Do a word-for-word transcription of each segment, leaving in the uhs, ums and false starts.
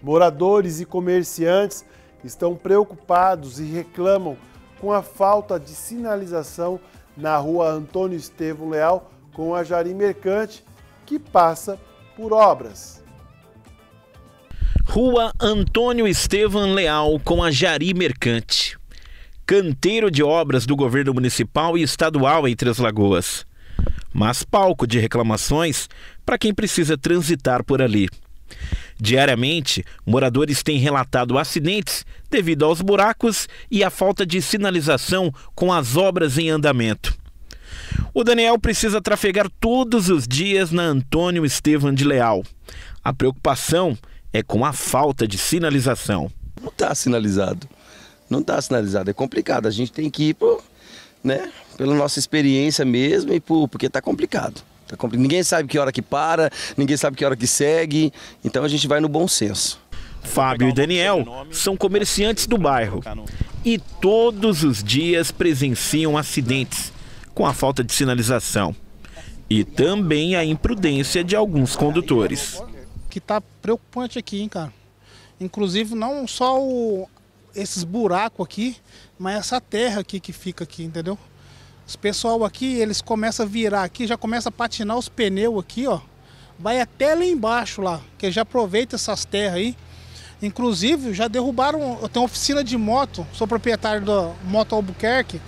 Moradores e comerciantes estão preocupados e reclamam com a falta de sinalização na rua Antônio Estevão Leal com a Jari Mercante, que passa por obras. Rua Antônio Estevão Leal com a Jari Mercante. Canteiro de obras do governo municipal e estadual em Três Lagoas. Mas palco de reclamações para quem precisa transitar por ali. Diariamente, moradores têm relatado acidentes devido aos buracos e à falta de sinalização com as obras em andamento. O Daniel precisa trafegar todos os dias na Antônio Estevão de Leal. A preocupação é com a falta de sinalização. Não está sinalizado. Não está sinalizado, é complicado. A gente tem que ir por, né, pela nossa experiência mesmo e por, porque está complicado. Tá complicado. Ninguém sabe que hora que para, ninguém sabe que hora que segue, então a gente vai no bom senso. Fábio e Daniel são comerciantes do bairro e todos os dias presenciam acidentes com a falta de sinalização e também a imprudência de alguns condutores. Que tá preocupante aqui, hein, cara. Inclusive não só o esses buracos aqui, mas essa terra aqui que fica aqui, entendeu? Os pessoal aqui, eles começam a virar aqui, já começa a patinar os pneus aqui, ó. Vai até lá embaixo lá, que já aproveita essas terras aí. Inclusive, já derrubaram, eu tenho oficina de moto, sou proprietário da Moto Albuquerque.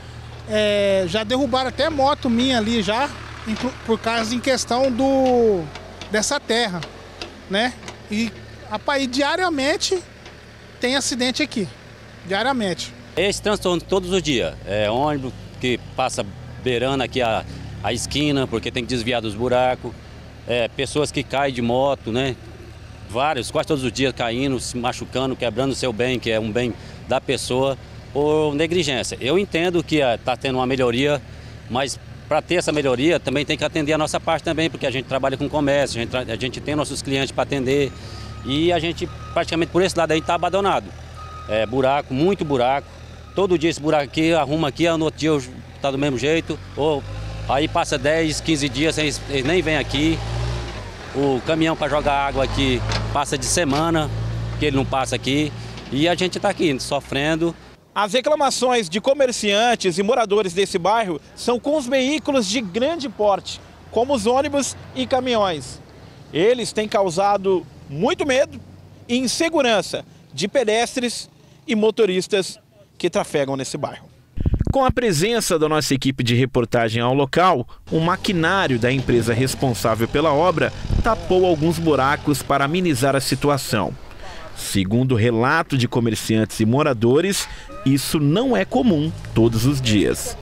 É, já derrubaram até moto minha ali já, por causa em questão do, dessa terra, né? E, rapaz, diariamente tem acidente aqui, diariamente. Esse transtorno todos os dias, é ônibus que passa beirando aqui a, a esquina, porque tem que desviar dos buracos, é, pessoas que caem de moto, né? Vários, quase todos os dias caindo, se machucando, quebrando o seu bem, que é um bem da pessoa, por negligência. Eu entendo que está tendo uma melhoria, mas para ter essa melhoria também tem que atender a nossa parte também, porque a gente trabalha com comércio, a gente, a gente tem nossos clientes para atender. E a gente, praticamente por esse lado aí, está abandonado. É buraco, muito buraco. Todo dia esse buraco aqui, arruma aqui, no outro dia está do mesmo jeito. Ou aí passa dez, quinze dias, eles nem vêm aqui. O caminhão para jogar água aqui passa de semana, que ele não passa aqui. E a gente está aqui, sofrendo. As reclamações de comerciantes e moradores desse bairro são com os veículos de grande porte, como os ônibus e caminhões. Eles têm causado muito medo e insegurança de pedestres e motoristas que trafegam nesse bairro. Com a presença da nossa equipe de reportagem ao local, o maquinário da empresa responsável pela obra tapou alguns buracos para amenizar a situação. Segundo o relato de comerciantes e moradores, isso não é comum todos os dias.